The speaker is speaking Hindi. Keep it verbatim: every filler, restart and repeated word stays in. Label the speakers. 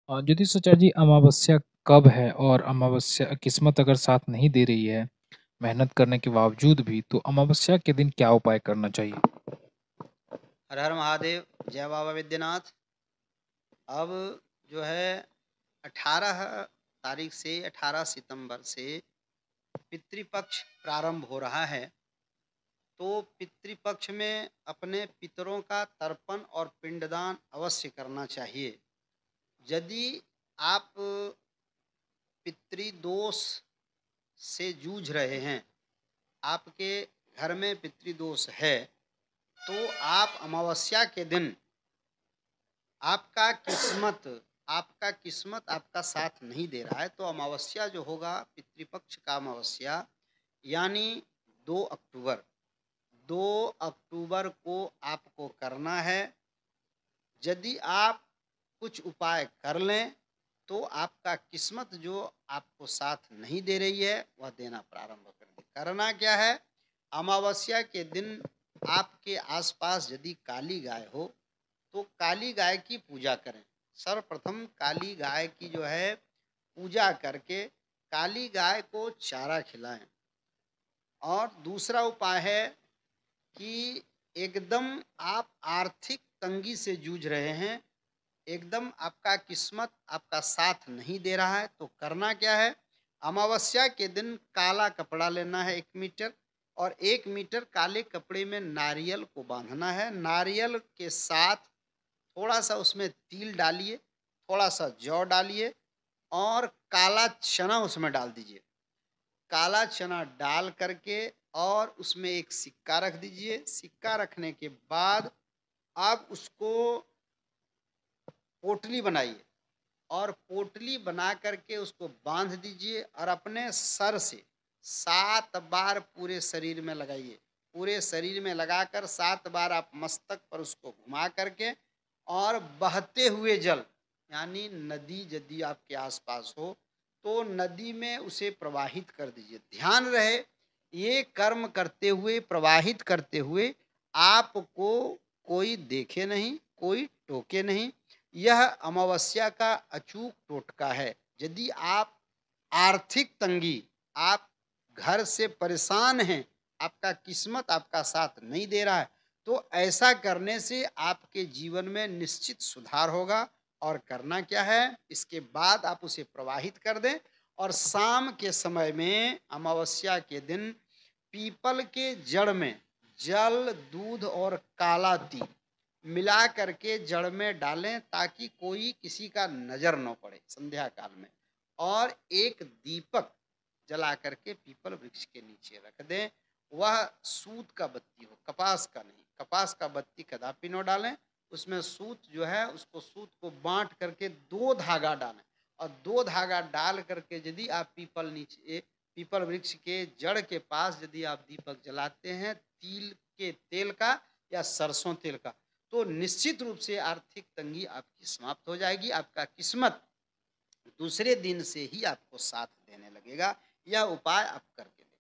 Speaker 1: अ, ज्योतिषाचार्य जी, अमावस्या कब है? और अमावस्या किस्मत अगर साथ नहीं दे रही है, मेहनत करने के बावजूद भी, तो अमावस्या के दिन क्या उपाय करना चाहिए?
Speaker 2: हर हर महादेव, जय बाबा विद्यनाथ। अब जो है अठारह तारीख से अठारह सितंबर से पितृपक्ष प्रारंभ हो रहा है। तो पितृपक्ष में अपने पितरों का तर्पण और पिंडदान अवश्य करना चाहिए। यदि आप पितृदोष से जूझ रहे हैं, आपके घर में पितृदोष है, तो आप अमावस्या के दिन आपका किस्मत आपका किस्मत आपका साथ नहीं दे रहा है, तो अमावस्या जो होगा पितृपक्ष का अमावस्या, यानी दो अक्टूबर दो अक्टूबर को आपको करना है। यदि आप कुछ उपाय कर लें तो आपका किस्मत जो आपको साथ नहीं दे रही है वह देना प्रारंभ कर दे। करना क्या है? अमावस्या के दिन आपके आसपास यदि काली गाय हो तो काली गाय की पूजा करें। सर्वप्रथम काली गाय की जो है पूजा करके काली गाय को चारा खिलाएं। और दूसरा उपाय है कि एकदम आप आर्थिक तंगी से जूझ रहे हैं, एकदम आपका किस्मत आपका साथ नहीं दे रहा है, तो करना क्या है? अमावस्या के दिन काला कपड़ा लेना है एक मीटर, और एक मीटर काले कपड़े में नारियल को बांधना है। नारियल के साथ थोड़ा सा उसमें तिल डालिए, थोड़ा सा जौ डालिए और काला चना उसमें डाल दीजिए। काला चना डाल करके और उसमें एक सिक्का रख दीजिए। सिक्का रखने के बाद आप उसको पोटली बनाइए और पोटली बना करके उसको बांध दीजिए और अपने सर से सात बार पूरे शरीर में लगाइए। पूरे शरीर में लगाकर सात बार आप मस्तक पर उसको घुमा करके और बहते हुए जल, यानी नदी यदि आपके आसपास हो तो नदी में उसे प्रवाहित कर दीजिए। ध्यान रहे, ये कर्म करते हुए, प्रवाहित करते हुए आपको कोई देखे नहीं, कोई टोके नहीं। यह अमावस्या का अचूक टोटका है। यदि आप आर्थिक तंगी, आप घर से परेशान हैं, आपका किस्मत आपका साथ नहीं दे रहा है, तो ऐसा करने से आपके जीवन में निश्चित सुधार होगा। और करना क्या है? इसके बाद आप उसे प्रवाहित कर दें और शाम के समय में अमावस्या के दिन पीपल के जड़ में जल, दूध और काला तिल मिला करके जड़ में डालें ताकि कोई किसी का नजर न पड़े संध्या काल में। और एक दीपक जला करके पीपल वृक्ष के नीचे रख दें। वह सूत का बत्ती हो, कपास का नहीं। कपास का बत्ती कदापि न डालें। उसमें सूत जो है, उसको सूत को बांट करके दो धागा डालें और दो धागा डाल करके यदि आप पीपल नीचे पीपल वृक्ष के जड़ के पास यदि आप दीपक जलाते हैं तिल के तेल का या सरसों तेल का, तो निश्चित रूप से आर्थिक तंगी आपकी समाप्त हो जाएगी। आपका किस्मत दूसरे दिन से ही आपको साथ देने लगेगा। यह उपाय आप करके